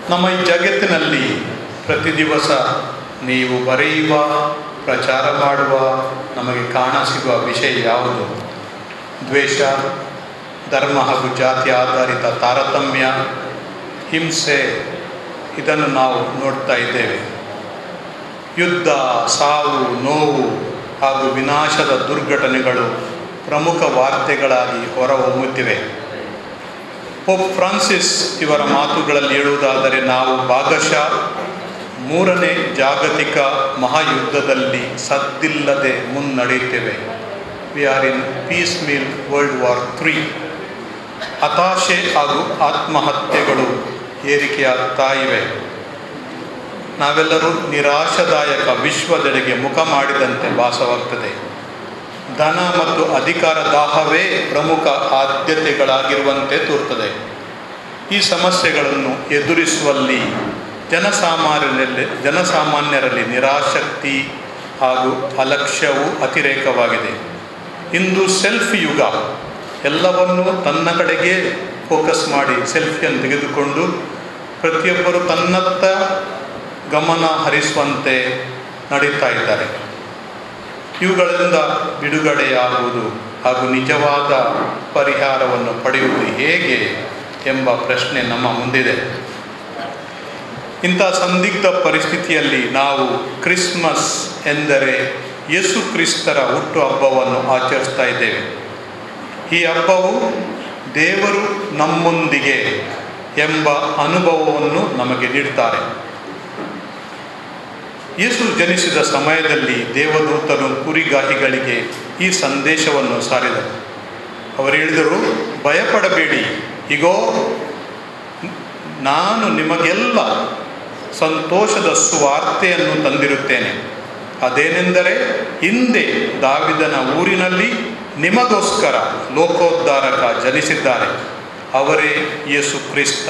ನಮ್ಮ ಈ ಜಗತ್ತಿನಲ್ಲಿ ಪ್ರತಿ ದಿವಸ ನೀವು ಬರೆಯುವ, ಪ್ರಚಾರ ಮಾಡುವ, ನಮಗೆ ಕಾಣಸಿಗುವ ವಿಷಯ ಯಾವುದು? ದ್ವೇಷ, ಧರ್ಮ ಹಾಗೂ ಜಾತಿ ಆಧಾರಿತ ತಾರತಮ್ಯ, ಹಿಂಸೆ, ಇದನ್ನು ನಾವು ನೋಡ್ತಾ ಇದ್ದೇವೆ. ಯುದ್ಧ, ಸಾವು, ನೋವು ಹಾಗೂ ವಿನಾಶದ ದುರ್ಘಟನೆಗಳು ಪ್ರಮುಖ ವಾರ್ತೆಗಳಾಗಿ ಹೊರಹೊಮ್ಮುತ್ತಿವೆ. ಪೋಪ್ ಫ್ರಾನ್ಸಿಸ್ ಇವರ ಮಾತುಗಳಲ್ಲಿ ಹೇಳುವುದಾದರೆ, ನಾವು ಭಾಗಶಃ 3ನೇ ಜಾಗತಿಕ ಮಹಾಯುದ್ಧದಲ್ಲಿ ಸದ್ದಿಲ್ಲದೆ ಮುನ್ನಡೆಯುತ್ತೇವೆ. We are in piecemeal world war 3. ಹತಾಶೆ ಹಾಗೂ ಆತ್ಮಹತ್ಯೆಗಳು ಏರಿಕೆಯಾಗ್ತಾ ಇವೆ. ನಾವೆಲ್ಲರೂ ನಿರಾಶಾದಾಯಕ ವಿಶ್ವದೆಡೆಗೆ ಮುಖ ಮಾಡಿದಂತೆ ಭಾಸವಾಗ್ತದೆ. ಧನ ಮತ್ತು ಅಧಿಕಾರ ದಾಹವೇ ಪ್ರಮುಖ ಆದ್ಯತೆಗಳಾಗಿರುವಂತೆ ತೋರ್ತದೆ. ಈ ಸಮಸ್ಯೆಗಳನ್ನು ಎದುರಿಸುವಲ್ಲಿ ಜನಸಾಮಾನ್ಯರಲ್ಲಿ ನಿರಾಸಕ್ತಿ ಹಾಗೂ ಅಲಕ್ಷ್ಯವು ಅತಿರೇಕವಾಗಿದೆ. ಇಂದು ಸೆಲ್ಫಿ ಯುಗ. ಎಲ್ಲವನ್ನೂ ತನ್ನ ಕಡೆಗೆ ಫೋಕಸ್ ಮಾಡಿ ಸೆಲ್ಫಿಯನ್ನು ತೆಗೆದುಕೊಂಡು ಪ್ರತಿಯೊಬ್ಬರು ತನ್ನತ್ತ ಗಮನ ಹರಿಸುವಂತೆ ನಡೀತಾ ಇದ್ದಾರೆ. ಇವುಗಳಿಂದ ಬಿಡುಗಡೆಯಾಗುವುದು ಹಾಗೂ ನಿಜವಾದ ಪರಿಹಾರವನ್ನು ಪಡೆಯುವುದು ಹೇಗೆ ಎಂಬ ಪ್ರಶ್ನೆ ನಮ್ಮ ಮುಂದಿದೆ. ಇಂಥ ಸಂದಿಗ್ಧ ಪರಿಸ್ಥಿತಿಯಲ್ಲಿ ನಾವು ಕ್ರಿಸ್ಮಸ್ ಎಂದರೆ ಯೇಸು ಕ್ರಿಸ್ತರ ಹುಟ್ಟುಹಬ್ಬವನ್ನು ಆಚರಿಸ್ತಾ ಇದ್ದೇವೆ. ಈ ಹಬ್ಬವು ದೇವರು ನಮ್ಮೊಂದಿಗೆ ಎಂಬ ಅನುಭವವನ್ನು ನಮಗೆ ನೀಡುತ್ತಾರೆ. ಯೇಸು ಜನಿಸಿದ ಸಮಯದಲ್ಲಿ ದೇವದೂತರು ಕುರಿಗಾಹಿಗಳಿಗೆ ಈ ಸಂದೇಶವನ್ನು ಸಾರಿದರು. ಅವರು ಹೇಳಿದರು, ಭಯಪಡಬೇಡಿ, ಇಗೋ ನಾನು ನಿಮಗೆಲ್ಲ ಸಂತೋಷದ ಸುವಾರ್ತೆಯನ್ನು ತಂದಿರುತ್ತೇನೆ. ಅದೇನೆಂದರೆ, ಹಿಂದೆ ದಾವಿದನ ಊರಿನಲ್ಲಿ ನಿಮಗೋಸ್ಕರ ಲೋಕೋದ್ಧಾರಕ ಜನಿಸಿದ್ದಾರೆ. ಅವರೇ ಯೇಸು ಕ್ರಿಸ್ತ.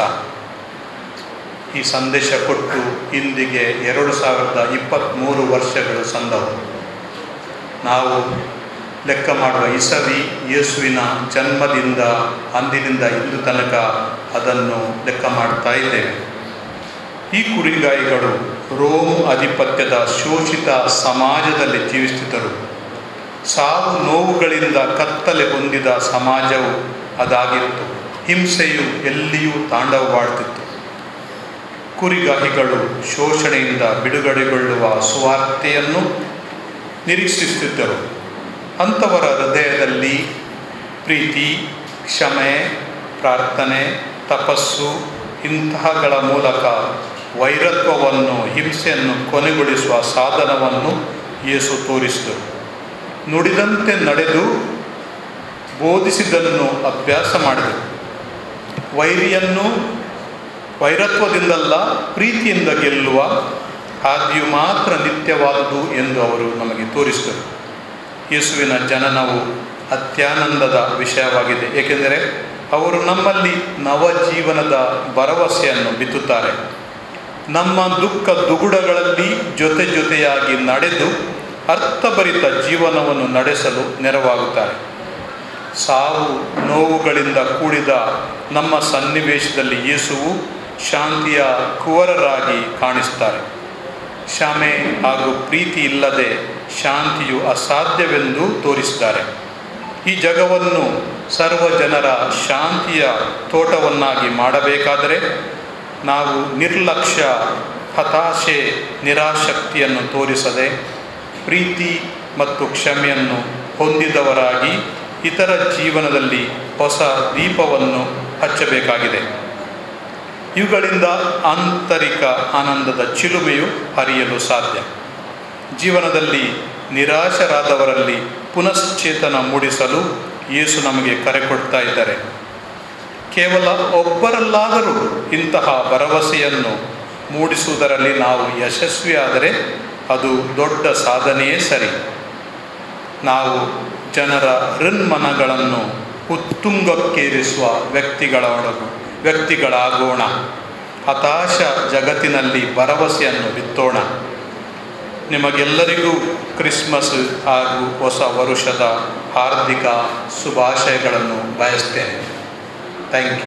ಈ ಸಂದೇಶ ಕೊಟ್ಟು ಇಂದಿಗೆ 2023 ವರ್ಷಗಳು ಸಂದವು. ನಾವು ಲೆಕ್ಕ ಮಾಡುವ ಇಸವಿ ಯೇಸುವಿನ ಜನ್ಮದಿಂದ ಅಂದಿನಿಂದ ಇಂದು ತನಕ ಅದನ್ನು ಲೆಕ್ಕ ಮಾಡ್ತಾ ಇದ್ದೇವೆ. ಈ ಕುರಿಗಾಯಿಗಳು ರೋಮ್ ಅಧಿಪತ್ಯದ ಶೋಷಿತ ಸಮಾಜದಲ್ಲಿ ಜೀವಿಸುತ್ತಿದ್ದರು. ಸಾವು ನೋವುಗಳಿಂದ ಕತ್ತಲೆ ಹೊಂದಿದ ಸಮಾಜವು ಅದಾಗಿತ್ತು. ಹಿಂಸೆಯು ಎಲ್ಲಿಯೂ ತಾಂಡವವಾಡುತ್ತಿತ್ತು. ಕುರಿಗಾಹಿಗಳು ಶೋಷಣೆಯಿಂದ ಬಿಡುಗಡೆಗೊಳ್ಳುವ ಸುವಾರ್ತೆಯನ್ನು ನಿರೀಕ್ಷಿಸುತ್ತಿದ್ದರು. ಅಂಥವರ ಹೃದಯದಲ್ಲಿ ಪ್ರೀತಿ, ಕ್ಷಮೆ, ಪ್ರಾರ್ಥನೆ, ತಪಸ್ಸು ಇಂತಹಗಳ ಮೂಲಕ ವೈರತ್ವವನ್ನು, ಹಿಂಸೆಯನ್ನು ಕೊನೆಗೊಳಿಸುವ ಸಾಧನವನ್ನು ಯೇಸು ತೋರಿಸಿದರು. ನುಡಿದಂತೆ ನಡೆದು ಬೋಧಿಸಿದ್ದನ್ನು ಅಭ್ಯಾಸ ಮಾಡಿದರು. ವೈರತ್ವದಿಂದಲ್ಲ, ಪ್ರೀತಿಯಿಂದ ಗೆಲ್ಲುವ ಹಾದಿಯು ಮಾತ್ರ ನಿತ್ಯವಾದುದು ಎಂದು ಅವರು ನಮಗೆ ತೋರಿಸಿದರು. ಯೇಸುವಿನ ಜನನವು ಅತ್ಯಾನಂದದ ವಿಷಯವಾಗಿದೆ. ಏಕೆಂದರೆ ಅವರು ನಮ್ಮಲ್ಲಿ ನವಜೀವನದ ಭರವಸೆಯನ್ನು ಬಿತ್ತುತ್ತಾರೆ. ನಮ್ಮ ದುಃಖ ದುಗುಡಗಳಲ್ಲಿ ಜೊತೆಯಾಗಿ ನಡೆದು ಅರ್ಥಭರಿತ ಜೀವನವನ್ನು ನಡೆಸಲು ನೆರವಾಗುತ್ತಾರೆ. ಸಾವು ನೋವುಗಳಿಂದ ಕೂಡಿದ ನಮ್ಮ ಸನ್ನಿವೇಶದಲ್ಲಿ ಯೇಸುವು ಶಾಂತಿಯ ಕುವರರಾಗಿ ಕಾಣಿಸ್ತಾರೆ. ಕ್ಷಮೆ ಹಾಗೂ ಪ್ರೀತಿ ಇಲ್ಲದೆ ಶಾಂತಿಯು ಅಸಾಧ್ಯವೆಂದು ತೋರಿಸಿದ್ದಾರೆ. ಈ ಜಗವನ್ನು ಸರ್ವ ಜನರ ಶಾಂತಿಯ ತೋಟವನ್ನಾಗಿ ಮಾಡಬೇಕಾದರೆ ನಾವು ನಿರ್ಲಕ್ಷ್ಯ, ಹತಾಶೆ, ನಿರಾಸಕ್ತಿಯನ್ನು ತೋರಿಸದೆ ಪ್ರೀತಿ ಮತ್ತು ಕ್ಷಮೆಯನ್ನು ಹೊಂದಿದವರಾಗಿ ಇತರ ಜೀವನದಲ್ಲಿ ಹೊಸ ದೀಪವನ್ನು ಹಚ್ಚಬೇಕಾಗಿದೆ. ಇವುಗಳಿಂದ ಆಂತರಿಕ ಆನಂದದ ಚಿಲುಮೆಯು ಹರಿಯಲು ಸಾಧ್ಯ. ಜೀವನದಲ್ಲಿ ನಿರಾಶರಾದವರಲ್ಲಿ ಪುನಶ್ಚೇತನ ಮೂಡಿಸಲು ಯೇಸು ನಮಗೆ ಕರೆ ಕೊಡ್ತಾ ಇದ್ದಾರೆ. ಕೇವಲ ಒಬ್ಬರಲ್ಲಾದರೂ ಇಂತಹ ಭರವಸೆಯನ್ನು ಮೂಡಿಸುವುದರಲ್ಲಿ ನಾವು ಯಶಸ್ವಿಯಾದರೆ ಅದು ದೊಡ್ಡ ಸಾಧನೆಯೇ ಸರಿ. ನಾವು ಜನರ ಹೃನ್ಮನಗಳನ್ನು ಉತ್ತುಂಗಕ್ಕೇರಿಸುವ ವ್ಯಕ್ತಿಗಳಾಗೋಣ. ಹತಾಶ ಜಗತ್ತಿನಲ್ಲಿ ಭರವಸೆಯನ್ನು ಬಿತ್ತೋಣ. ನಿಮಗೆಲ್ಲರಿಗೂ ಕ್ರಿಸ್ಮಸ್ ಹಾಗೂ ಹೊಸ ವರುಷದ ಹಾರ್ದಿಕ ಶುಭಾಶಯಗಳನ್ನು ಬಯಸ್ತೇನೆ. Thank you.